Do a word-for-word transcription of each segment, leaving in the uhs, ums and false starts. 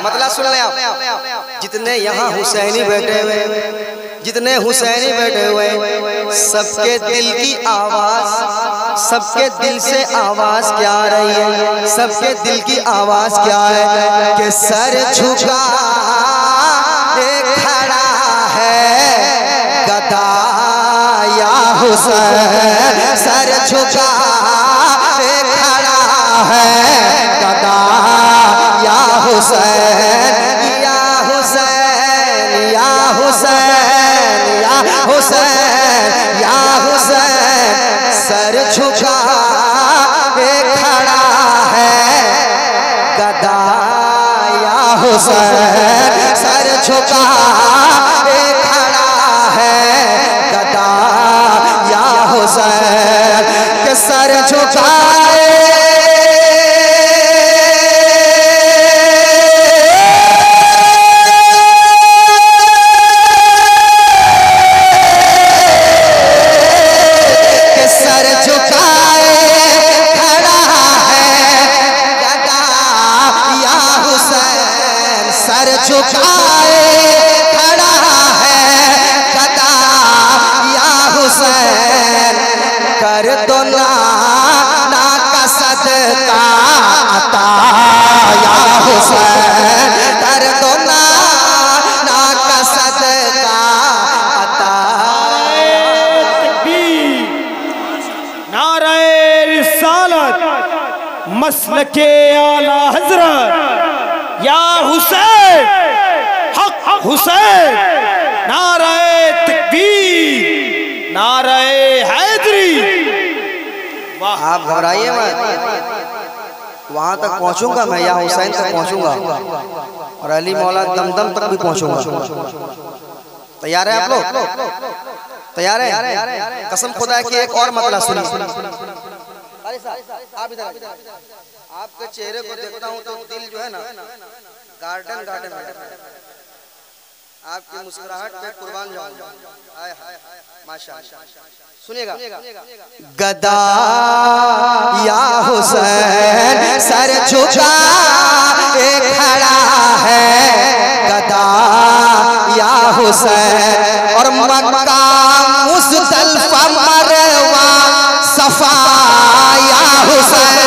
मतलब सुन ले आप, जितने यहाँ हुसैनी बैठे हुए, जितने हुसैनी बैठे हुए, सबके दिल की आवाज, सबके दिल से आवाज क्या आ रही है? सबके दिल की आवाज क्या है? कि सर झुका खड़ा है गदा या हुसैन, सर झुका खड़ा है गदा या हुसैन, या हुसैन, या हुसैन, या हुसैन, या हुसैन, सर झुका खड़ा है गदा या हुसैन, सर झुका खड़ा है गदा या हुसैन, के सर झुकाए झुकाए खड़ा है गदा या हुसैन, कर दो ना ना का सदका अता या हुसैन, कर दो ना ना का सदका अता। नारे रिसालत मसलके आला हजरत या हुसैन, हक हुसैन, नारे तकबीर, नारे हैदरी। आप घबराइए मत, वहां तक पहुंचूंगा मैं, या हुसैन तक पहुंचूंगा और अली मौला दमदम तक भी पहुंचूंगा। तैयार है आप लोग? तैयार है? कसम खुदा की एक और मतलब सुनिए। आप इधर, आपके चेहरे को देखता हूँ तो दिल जो है ना गार्डन गार्डन है, आपकी मुस्कुराहट पे कुर्बान जाऊंगा। हाय हाय माशाअल्लाह। सुनिएगा, गदा या हुसैन, सर झुका खड़ा है गदा या हुसैन, और मक्का मुज़दलिफ़ा मरवा सफा या हुसैन,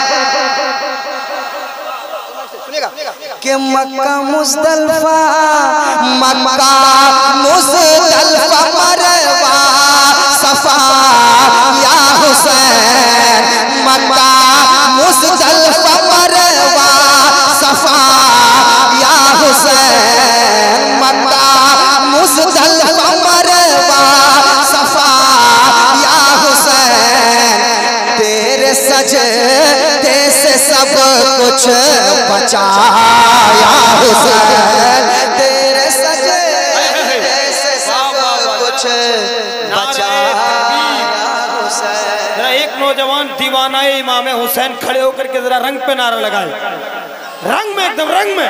के मक्का मुज़दलिफ़ा, मक्का मुज़दलिफ़ा मरवा सफा या हुसैन, मक्का मुज़दलिफ़ा मरवा सफा या हुसैन, मक्का मुज़दलिफ़ा मरवा सफा या हुसैन, तेरे सजदे से सब कुछ बचाया हुसैन, तेरे सजदे से सब कुछ बचाया हुसैन। एक नौजवान दीवाना इमाम हुसैन खड़े होकर के जरा रंग पे नारा लगाए, रंग में, एकदम रंग में।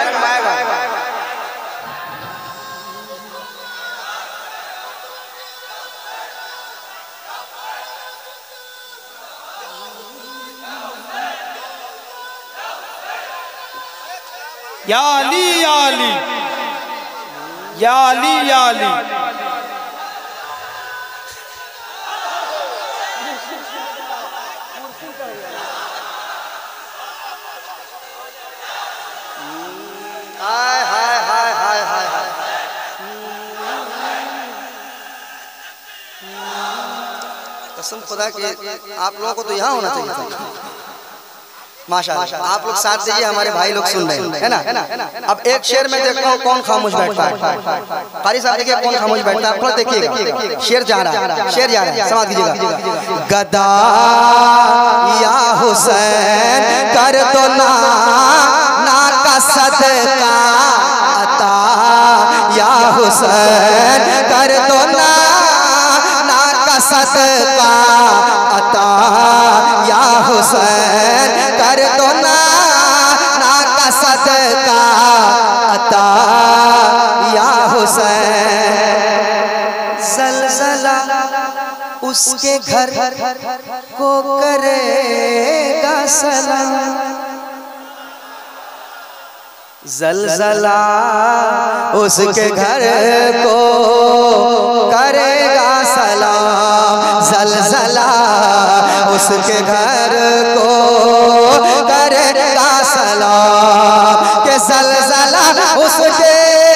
या अली या अली या अली या अली। हाय हाय हाय हाय हाय हाय, कसम खुदा की आप लोगों को तो यहाँ होना चाहिए। माशाअल्लाह, आप लोग साथ दीजिए, हमारे भाई लोग सुन रहे हैं, है ना? अब एक शेर में देखता हूँ कौन खामोश बैठता है। कारी साहब देखिए कौन खामोश बैठता है, थोड़ा देखिएगा। शेर जा रहा है, शेर जा रहा है, समझ लीजिएगा। गदा या हुसैन, कर दो ना ना का सदका अता या हुसैन, कर दो ना ना का सदका अता या हुसैन, कर दो ना ना का सदका अता या हुसैन। ज़लज़ला उसके घर को करेगा सलाम, ज़लज़ला उसके घर को करेगा सलाम, ज़लज़ला उसके घर को करेगा सलाम, के ज़लज़ला उसके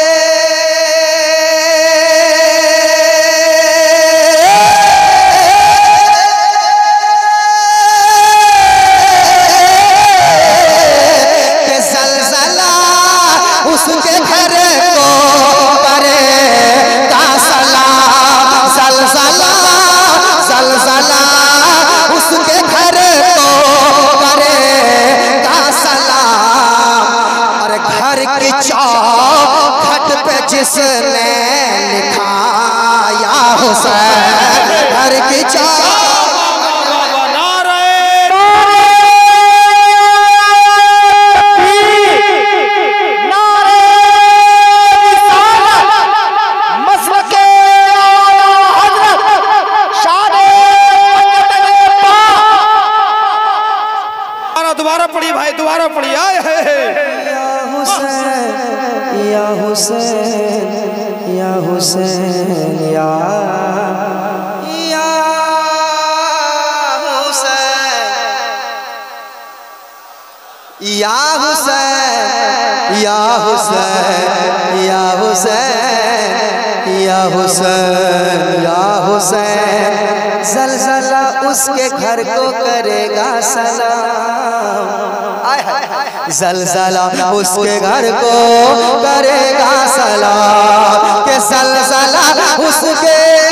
उसके घर को करेगा सलाम, ज़लज़ला ज़लज़ला उसके घर को करेगा सलाम। अरे घर की चौखट पे जिसने लिखा या हुसैन, घर की चौखट दोबारा पढ़ी भाई, दोबारा पढ़ी। आए है या हुसैन या हुसैन या हुसैन या या हुसैन या हुसैन या हुसैन या हुसैन या हुसैन या हुसैन, ज़लज़ला उसके घर को करेगा सलाम, ज़लज़ला उसके घर को करेगा सलाम, के ज़लज़ला उसके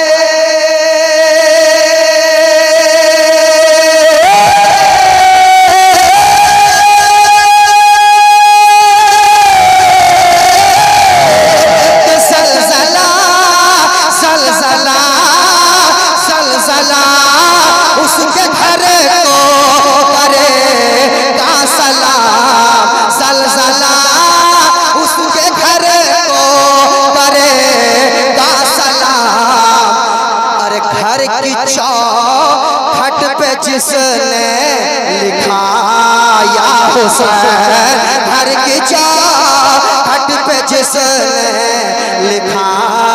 उसके घर को करेगा सलाम, ज़लज़ला उसके घर को करेगा सलाम। अरे घर की चौखट पे जिसने लिखा या हुसैन, घर की चौखट पे जिसने लिखा,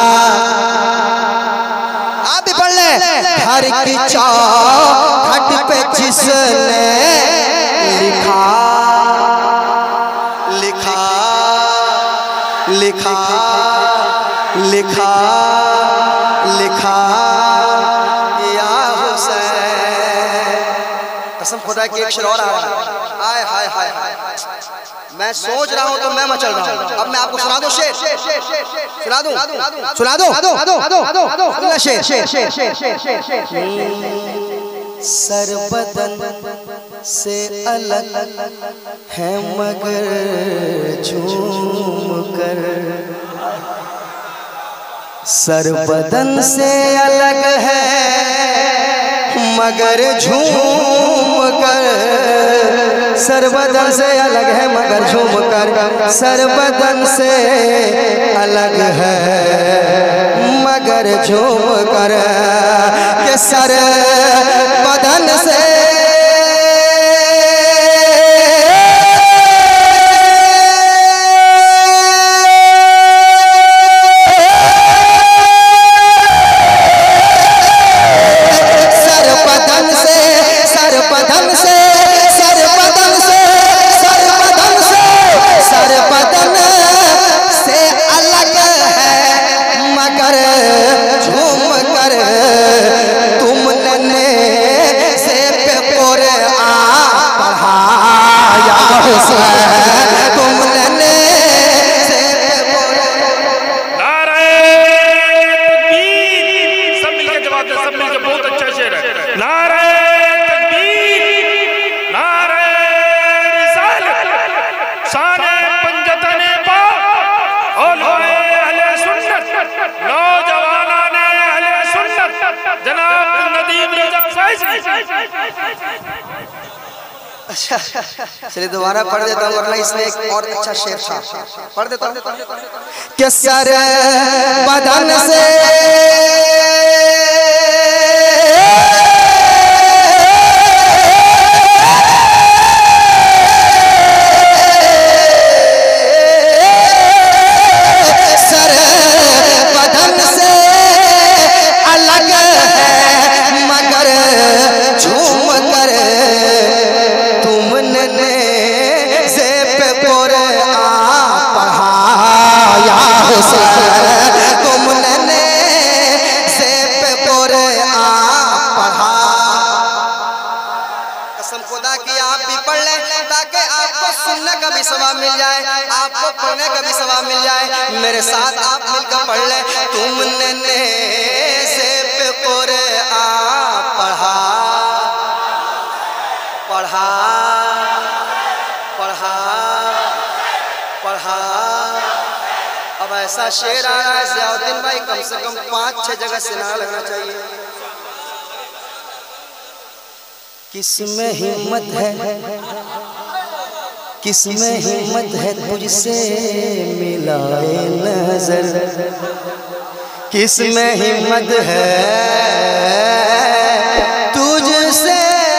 आप भी पढ़ ले, घर की चौखट पे जिसने लिखा लिखा लिखा लिखा लिखा या हुसैन। कसम खुदा की एक शेर और आ रहा है, हाय हाय हाय हाय, मैं सोच रहा हूँ तो मैं मचल रहा हूँ। अब मैं आपको सुना दूं शेर, सुना दूं सुना दूं अगला शेर। सर बदन से अलग है मगर झूम कर, सर बदन से अलग है मगर झूम कर, सर बदन से अलग है मगर झूम कर, सर बदन से अलग है मगर झूम कर, के सर बदन से चलिए दोबारा पढ़ देता हूँ, वरना इसमें एक और अच्छा शेर था, पढ़ देता हूँ। कि सर बदन से खुदा की आप भी पढ़ लें ताकि आपको सुनने का भी सवाब मिल जाए, आपको पढ़ने का भी सवाब मिल जाए। मेरे साथ आप मिलकर पढ़ लें। तुमने नेज़े पे कुरान पढ़ा पढ़ा पढ़ा पढ़ा। अब ऐसा शेर आ रहा है ज़ियाउद्दीन भाई, कम से कम पाँच छह जगह सिनारा लगना चाहिए। किसमें हिम्मत है, किसमें हिम्मत है तुझसे मिलाए नजर, किसमें हिम्मत है तुझसे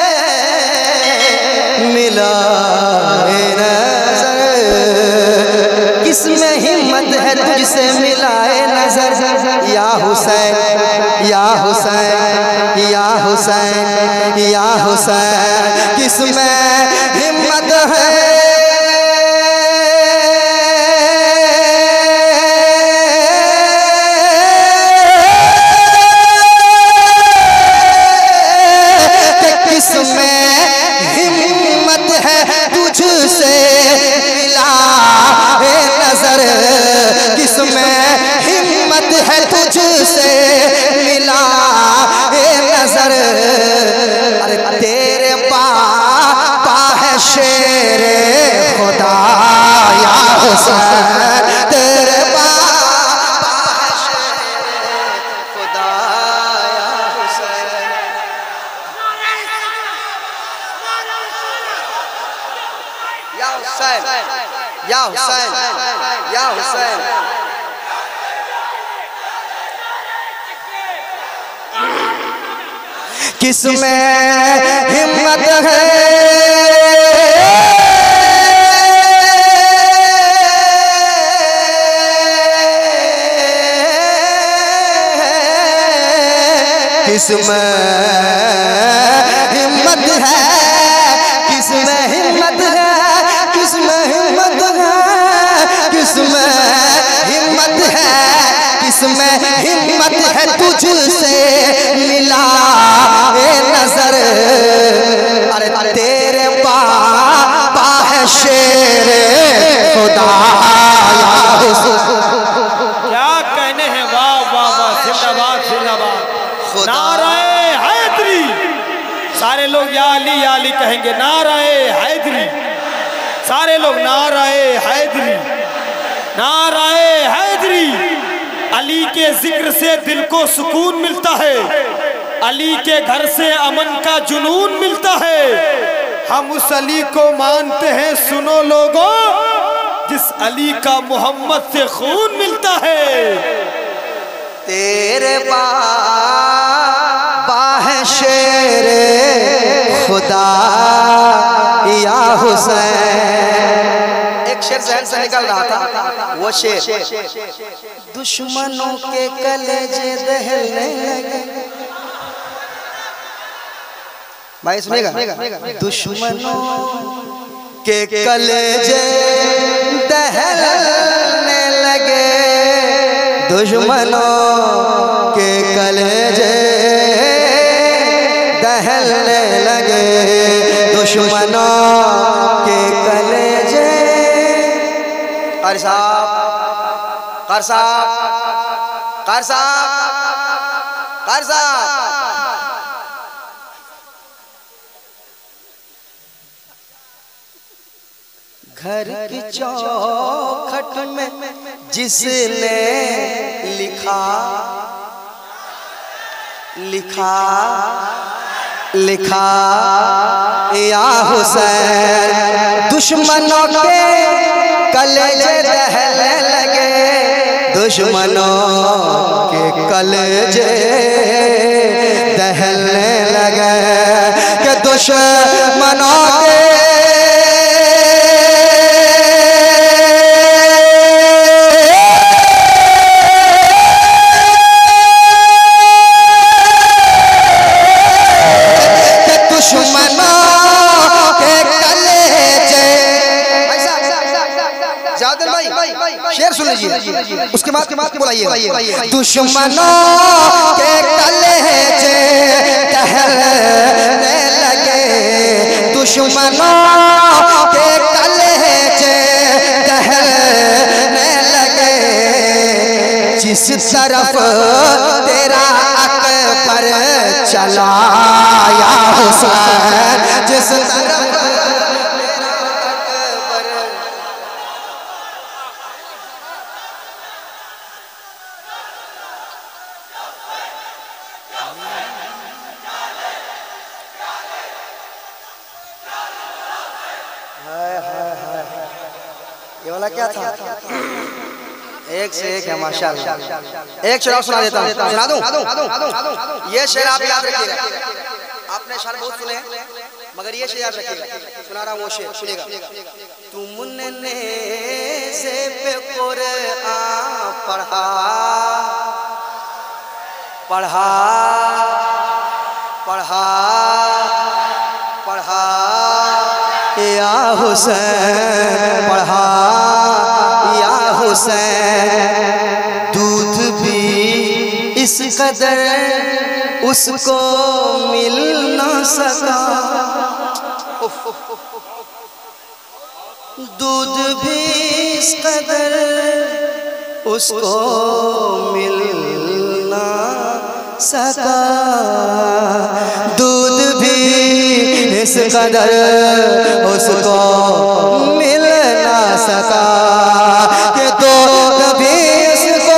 मिलाए नजर, किसमें हिम्मत है तुझसे मिलाए नजर। या हुसैन या हुसैन या हुसैन या हुसैन, किसमें हिम्मत है कि किसमें हिम्मत है तुझसे मिलाए नजर, किसमें हिम्मत है तुझसे मिलाए नजर। अरे तेरे पापा है शेरे खुदा या हुसैन, तेरे पापा है शेरे खुदा या हुसैन। या हुसैन या हुसैन या हुसैन। किसमें हिम्मत है किसमें हिम्मत है, किसमें हिम्मत है, किसमें हिम्मत है, किसमें हिम्मत है, किसमें हिम्मत है तुझसे मिला नजर। अरे तेरे पापा है शेरे खुदा या हुसैन। क्या कहने हैं, वाह वाह वाह, जिंदाबाद जिंदाबाद, नाराए हैदरी। सारे लोग या अली या अली कहेंगे, नाराए हैदरी। सारे लोग नाराए हैदरी, नाराए हैदरी। अली के जिक्र से दिल को सुकून मिलता है, अली के घर से अमन का जुनून मिलता है। हम उस अली को मानते हैं सुनो लोगों, जिस अली का मोहम्मद से खून मिलता है। तेरे बाबा है शेरे खुदा या हुसैन। एक शेर जहन से निकल रहा था, वो शेर दुश्मनों के कलेजे दहलने लगे। भाई सुनेगा, दुश्मनों के कलेजे दहलने लगे, दुश्मनों के कलेजे दहलने लगे, दुश्मनों के कलेजे। कार साहब कार साहब कार साहब कार साहब घर की चौखट में जिसने लिखा लिखा लिखा या हुसैन, दुश्मनों के कलेजे दहलने लगे, दुश्मनों के कलेजे दहलने लगे, कि दुश्मनों के शेर सुन लीजिए, उसके बाद के बाद बोलाइए। दुश्मनों के कलेजे दहलने लगे, दुश्मनों के कलेजे दहने लगे। जिस तरफ तेरा अकबर चला या हुसैन, जिस तरफ ये वाला क्या था? एक से एक है माशाल्लाह। एक शेर सुना देता हूँ, सुना दूं? ये शेर आप याद रखिएगा। आपने शेर बहुत सुने मगर ये शेर याद रखिएगा। सुना रहा हूँ वो शेर, सुनिएगा। तुमने नेज़े पे कुरान पढ़ा पढ़ा पढ़ा पढ़ा या हुसैन, पढ़ा या हुसैन। दूध भी इस कदर उसको मिल ना सका, दूध भी इस कदर उसको मिल ना सका, दूध भी इस कदर उसको मिल ना सका कि तो कभी इसको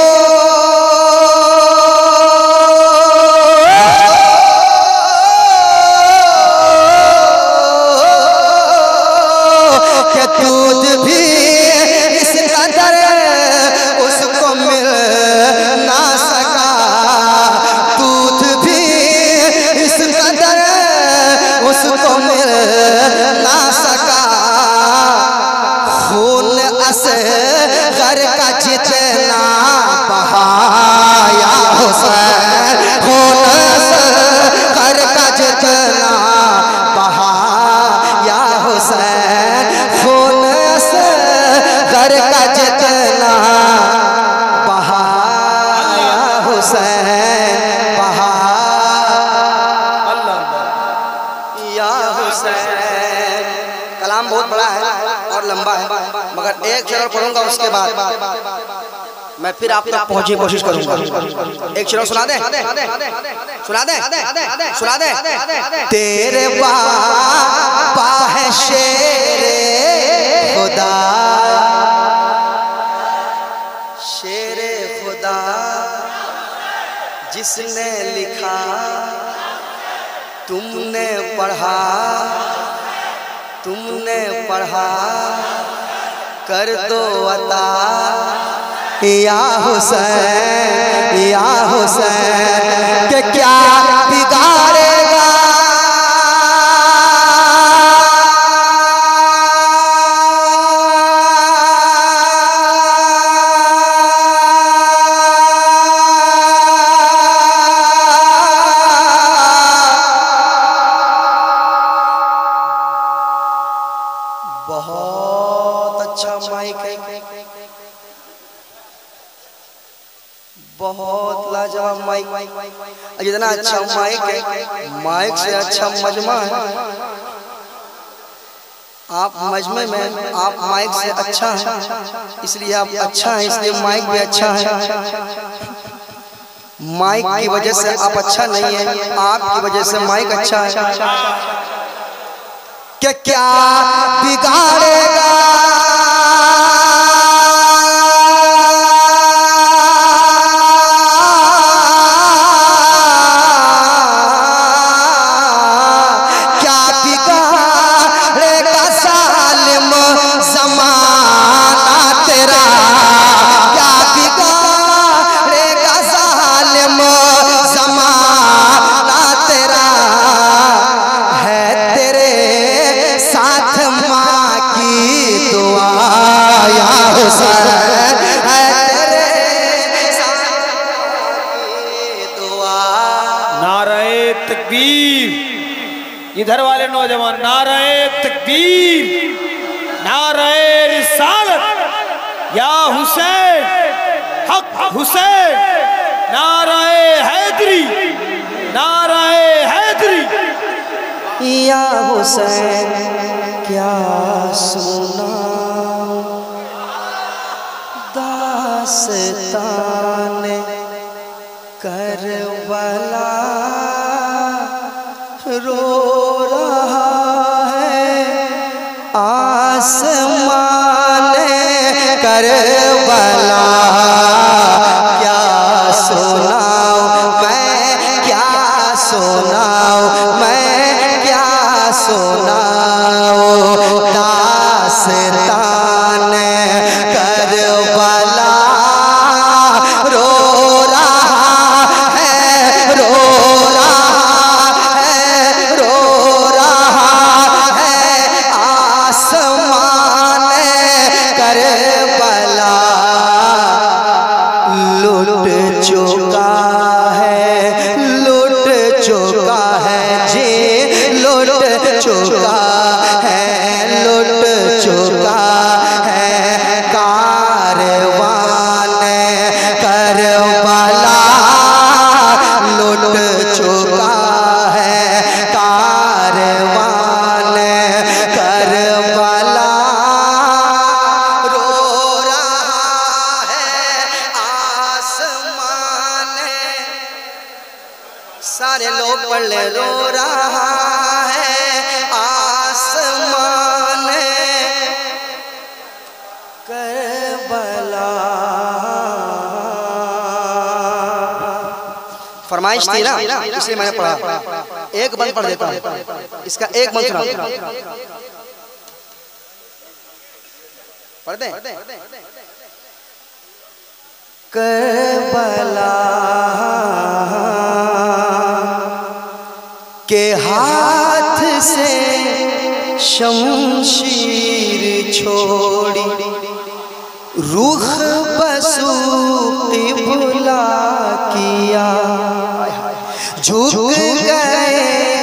कि दूध भी इस कदर उसको मिल ना सका, दूध भी इस कदर उसको मिल ना सका। खून असगर का जितना बहाया हुसैन, खून असगर का जितना बहाया हुसैन, खून असगर का जितना बहाया हुसैन, बहा या हुसैन। कलाम बहुत बड़ा है और लंबा है मगर एक शेर पढ़ूंगा उसके बाद मैं फिर आप तक पहुंचने की कोशिश करूंगा। एक शेर सुना दे, सुना दे, सुना दे। तेरे बाबा है शेरे खुदा, शेरे खुदा जिसने लिखा तुमने पढ़ा, तुमने पढ़ा, कर दो अता या हुसैन, या हुसैन। कि क्या बिगाड़ेगा बहुत अच्छा माइक है, बहुत लाजवाब माइक, जितना अच्छा माइक है माइक से अच्छा मजमा है। आप मजमे में आप माइक से अच्छा है इसलिए आप अच्छा है, इसलिए माइक भी अच्छा है। माइक की वजह से आप अच्छा नहीं है, आपकी वजह से माइक अच्छा है। कि क्या बिगाड़ेगा क्या बिगाड़ेगा सालिम ज़माना तेरा, क्या बिगाड़ेगा सालिम ज़माना तेरा, है तेरे साथ माँ की दुआ या हुसैन, है तेरे साथ की दुआ। नारे तकबीर, इधर वाले नौजवान नारे तकबीर, नारे रिसालत या हुसैन, हक हुसैन, नारे हैदरी, नारे हैदरी। या हुसैन क्या सुनाऊं दास्तान करबला, रो रहा है आसमान करबला, क्या सुनाऊं मैं क्या सुनाऊं मैं क्या सुनाऊं दास्तान करबला, रो रहा है रो रहा है रो रहा है आसमान करबला, लुट चुका है लुट चुका है जी लुट चुका है लुट चुका है कारवान करबला, लुट चुका है कारवान करबला, रो रहा है आसमान, सारे लोग पढ़ ले, रो रहा है आसमान करबला। फरमाइश थी ना इसलिए मैंने पढ़ा, एक बंद पढ़ देता हूं, इसका एक बंद सुना पढ़ दे। करबला के हाथ से शमशीर छोड़ी, रुख बसू किबला किया, झुक गए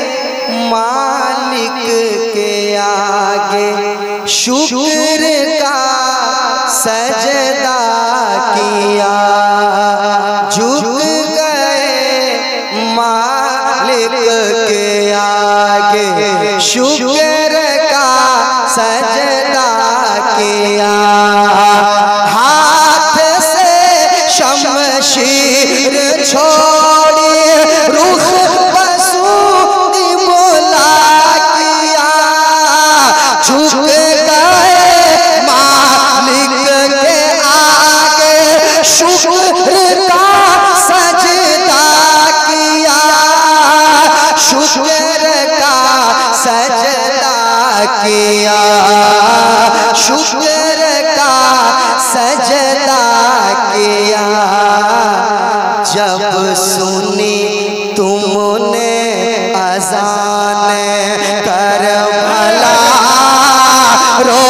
मालिक के आगे, शुक्र का सजदा किया, झुक गए मालिक के आगे, शुक्र का सजदा किया, हाथ से शमशीर छोड़ी, रुख बसू किबला किया, झुक गए मालिक के आगे, शुक्र का सजदा किया, शुक्र का सजदा किया, शुक्र का सजदा किया, जब सुनी तुमने अज़ान करबला, रो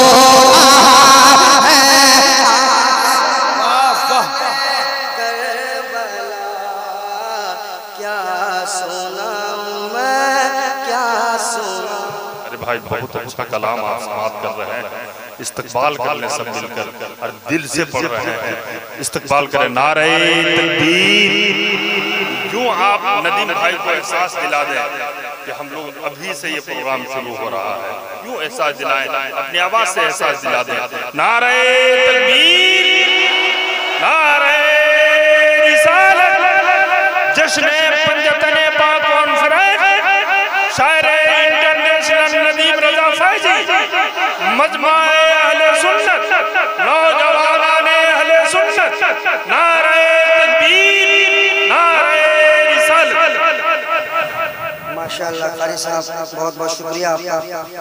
भाई बहुत अच्छा कलाम आप समाप्त कर रहे हैं, इस्तकबाल करने सब मिलकर और दिल से पढ़ रहे हैं, इस्तकबाल करें नारे तकबीर। यूं आप नदीम भाई को एहसास दिला दें कि हम लोग अभी से ये प्रोग्राम शुरू हो रहा है, यूं एहसास दिलाएं, अपनी आवाज से एहसास दिला दें, नारे तकबीर नारे रिसालत, जश्न पंजतने पाक कॉन्फ्रेंस, शायर इंटरनेशनल नदीम रजा फैजी, मजमाए अहले सुन्नत, नौजवानाने अहले सुन्नत, नारे तकबीर नारे रिसालत। माशाअल्लाह कारी साहब बहुत बहुत शुक्रिया आपका,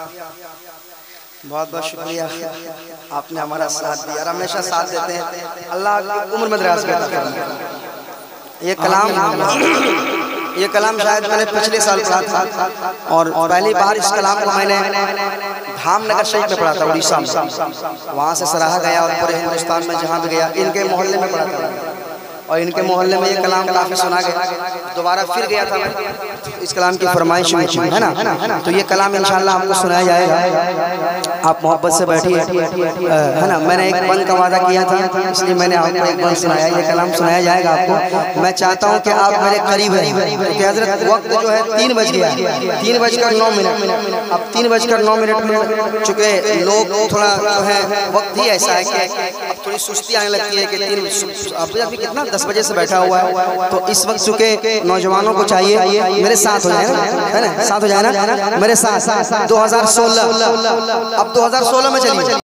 बहुत बहुत शुक्रिया, आपने हमारा साथ दिया और हमेशा साथ देते हैं। अल्लाह आपकी उम्र में दराज करे। ये कलाम ये कलाम शायद मैंने पिछले साल पढ़ा था और पहली बार इस कलाम को मैंने धामनगर शरीफ में पढ़ा था, उड़ीसा में। वहाँ से सराहा गया और पूरे हिंदुस्तान में जहाँ भी गया इनके मोहल्ले में पढ़ा था और इनके मोहल्ले में ये कलाम काफी सुना गया, दोबारा फिर गया था मैं, इस कलाम की फरमाइश में है ना, तो ये कलाम इंशाल्लाह आपको सुनाया जाएगा। आप मोहब्बत से बैठिए, है ना। मैंने एक बंद का वादा किया था, इसलिए मैंने आपको एक बंद सुनाया, ये कलाम सुनाया जाएगा आपको। मैं चाहता हूँ कि आप मेरे करीब हैं, क्योंकि हजरत वक्त जो है तीन बज गया, तीन बजकर नौ मिनट, अब तीन बजकर नौ मिनट में चुके लोग थोड़ा जो है वक्त ही ऐसा है कि अब थोड़ी सुस्ती आने लगती है कि तीन अभी अभी कितना दस बजे से बैठा हुआ है, तो इस वक्त चुके नौजवानों को चाहिए मेरे साथ हो जाए ना, है ना, साथ हो जाए ना मेरे साथ। दो हजार सोलह अब दो हजार सोलह में चलिए।